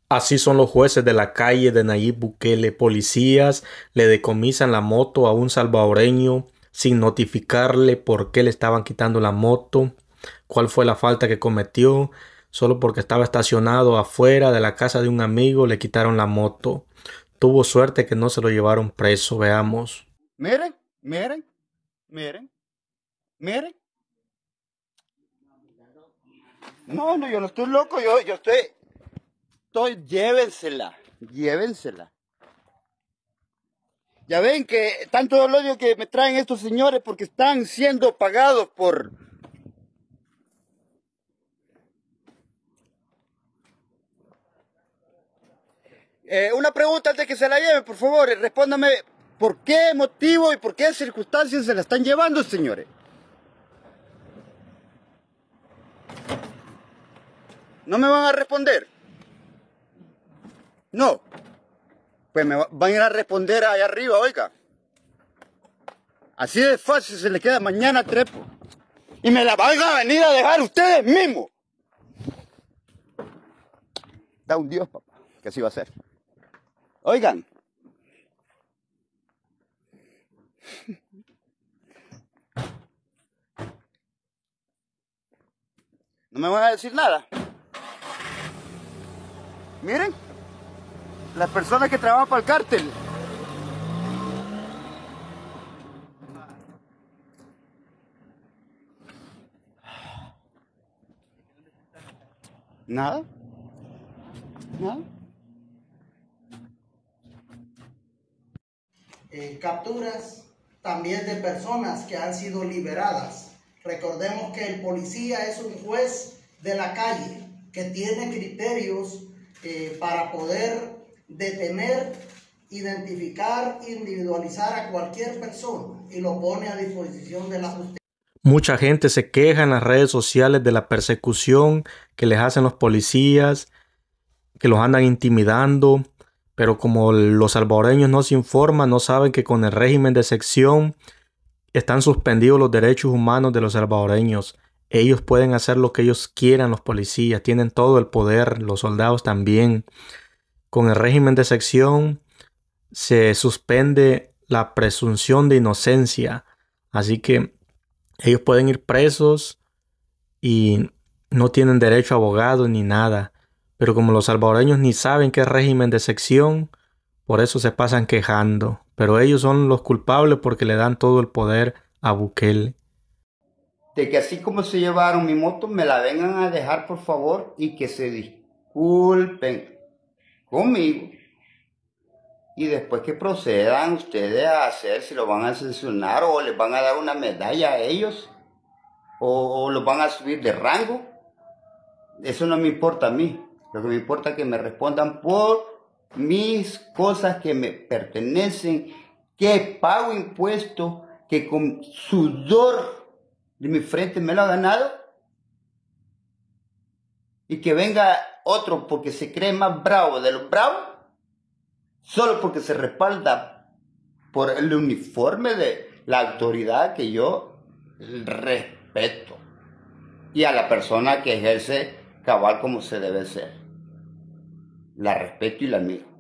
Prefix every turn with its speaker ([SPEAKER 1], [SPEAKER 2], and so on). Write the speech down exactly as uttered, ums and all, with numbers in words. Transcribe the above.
[SPEAKER 1] Así son los jueces de la calle de Nayib Bukele. Policías le decomisan la moto a un salvadoreño sin notificarle por qué le estaban quitando la moto, cuál fue la falta que cometió. Solo porque estaba estacionado afuera de la casa de un amigo le quitaron la moto. Tuvo suerte que no se lo llevaron preso. Veamos.
[SPEAKER 2] Miren, miren, miren, miren. No, no, yo no estoy loco, yo, yo estoy, estoy, llévensela, llévensela. Ya ven que tanto el odio que me traen estos señores porque están siendo pagados por... Eh, una pregunta antes que se la lleven, por favor, respóndame, ¿por qué motivo y por qué circunstancias se la están llevando, señores? ¿No me van a responder? No. Pues me van a ir a responder allá arriba, oiga. Así de fácil se le queda mañana trepo. Y me la van a venir a dejar ustedes mismos. Da un Dios, papá, que así va a ser. Oigan. No me van a decir nada. Miren, las personas que trabajan para el cártel. Nada. Nada.
[SPEAKER 3] Eh, capturas también de personas que han sido liberadas. Recordemos que el policía es un juez de la calle que tiene criterios eh, para poder detener, identificar, individualizar a cualquier persona y lo pone a disposición de la justicia.
[SPEAKER 1] Mucha gente se queja en las redes sociales de la persecución que les hacen los policías, que los andan intimidando, pero como los salvadoreños no se informan, no saben que con el régimen de sección están suspendidos los derechos humanos de los salvadoreños. Ellos pueden hacer lo que ellos quieran, los policías, tienen todo el poder, los soldados también. Con el régimen de sección se suspende la presunción de inocencia, así que ellos pueden ir presos y no tienen derecho a abogado ni nada. Pero como los salvadoreños ni saben qué es régimen de sección, por eso se pasan quejando. Pero ellos son los culpables porque le dan todo el poder a Bukele.
[SPEAKER 2] De que así como se llevaron mi moto, me la vengan a dejar, por favor, y que se disculpen conmigo. Y después que procedan ustedes a hacer, si lo van a sancionar o les van a dar una medalla a ellos, o, o los van a subir de rango, eso no me importa a mí. Lo que me importa es que me respondan por mis cosas que me pertenecen, que pago impuestos, que con sudor de mi frente me lo ha ganado, y que venga otro porque se cree más bravo de los bravos, solo porque se respalda por el uniforme de la autoridad que yo respeto, y a la persona que ejerce cabal como se debe ser. La respeto y la admiro.